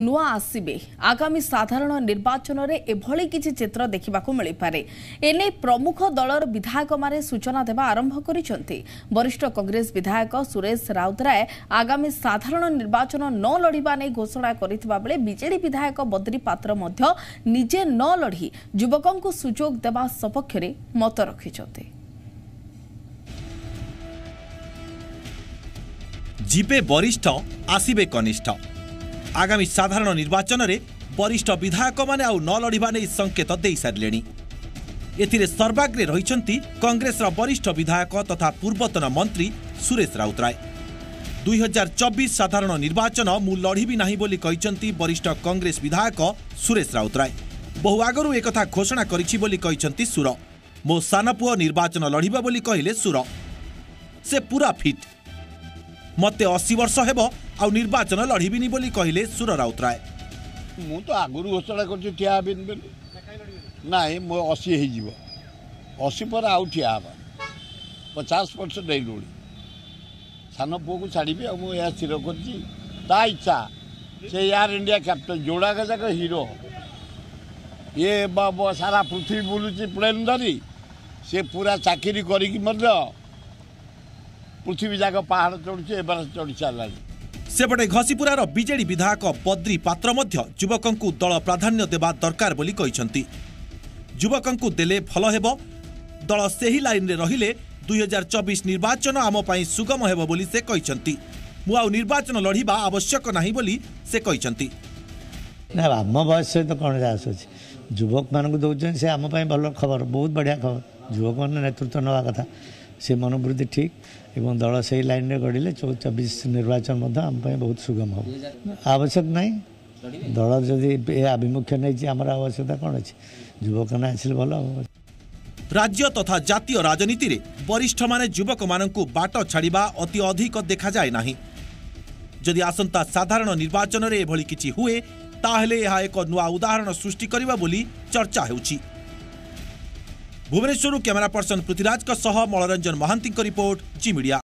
नुआ आसबे आगामी साधारण निर्वाचन में एभली किछि चित्र देखा मिल पारे एने प्रमुख दलर विधायक माने सूचना देवा आरंभ करिसेंति। वरिष्ठ कांग्रेस विधायक सुरेश राउतराय आगामी साधारण निर्वाचन न लड़िबा नै घोषणा करितबा बेले बीजेडी विधायक बद्री पात्र मध्य निजे न लड़ी युवकों सुजोग देवा सपक्ष रे मत रखिसेंति। जीपे वरिष्ठ आसिबे कनिष्ठ आगामी साधारण निर्वाचन में वरिष्ठ विधायक माने आउ न लड़िबा नै संकेत दे सारे। एथिरे सर्वाग्रे रहिछंती कांग्रेस वरिष्ठ विधायक तथा पूर्वतन मंत्री सुरेश राउतराय। 2024 साधारण निर्वाचन मु लड़िबी नाही बोली कहिसंती वरिष्ठ कांग्रेस विधायक सुरेश राउतराय। बहु आगरू एकथा घोषणा करिछि बोली कहिसंती सुर। मो सानपुओ निर्वाचन लड़िबा बोली कहिले सुर। से पूरा फिट मते 80 वर्ष हेबो आउ निर्वाचन लड़िबिनी बोली कहिले सुर राउतराय। मु तो आगुरु घोषणा करछि ठिया बिन बोली नाही मो 80 हे जीवो 80 पर आउ ठिया हबा 50% नै लोडी सानो पो को छाड़ीबे आ मु या स्थिर करछि ता इच्छा से यार इंडिया कैप्टन जोड़ा का जगह हीरो ये बाबा सारा पृथ्वी बुलुची प्लेन धरी से पूरा चाकरी करी कि मध्य पृथ्वी जाक पहाड़ चढ़ुचे एबार चढ़ी चलला। सेपटे घसीपुरार बीजेडी विधायक बद्री पात्र मध्य युवकों दल प्राधान्य देवा दरकार बोली कहिसंती। युवकों देले भल हेबो दल सेही लाइन रे रहिले 2024 निर्वाचन आम पई सुगम हेबो बोली से कहिसंती। मु आउ निर्वाचन लड़िबा आवश्यक नाही बोली से कहिसंती। ना आम बयस सहित कौन जास अछि युवक मानक दउछन से आम पई भल खबर बहुत बढ़िया खबर युवक मन नेतृत्व नवा कथा से मनोवृत्ति ठीक एवं दल से लाइन में गढ़िले 24 निर्वाचन आम बहुत सुगम हो आवश्यक नहीं दल जदि आभिमुख्य नहीं आम आवश्यकता कौन अच्छी युवक ना आसिले भल हम। राज्य तथा जातीय राजनीति रे वरिष्ठ माने युवक मानकु बाट छाड़िबा अति अधिक देखा जाए नाही। जदि आसंता साधारण निर्वाचन रे एभली किछि हुए ताहेले यह एक नुआ उदाहरण सृष्टि करिबा बोली चर्चा हेउछि। Bhubaneswar camera person Prithviraj Malaranjan Mohanty report Zee media.